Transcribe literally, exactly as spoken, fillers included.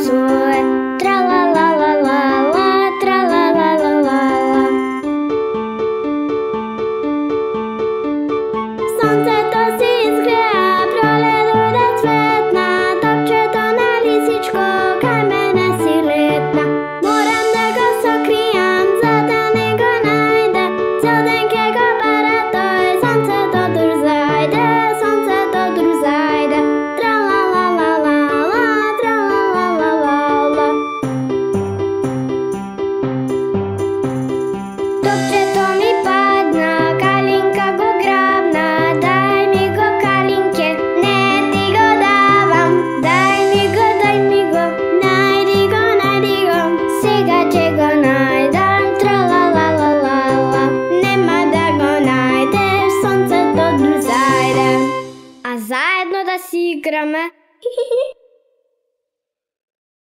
танцює. Тра-ла-ла-ла-ла-ла, тра-ла-ла-ла-ла-ла. Сонце досі іскре, а проледує цвітна, топче то на лісічко, камене сілитна. Морем него сокріям, золотенького найде, золотенького перетой, сонце то дур зайде, сонце то дур зайде. Тра-ла-ла-ла-ла-ла, тра-ла-ла-ла-ла-ла. Топче то мі падна, калинка го грабна, дай ми го калинке, не ти го давам. Дай ми го, дай ми го, найди го, найди го, сега че го найдам. Тра-ла-ла-ла-ла-ла, нема да го найдеш, сонцето дур зайде. А заедно да си играме.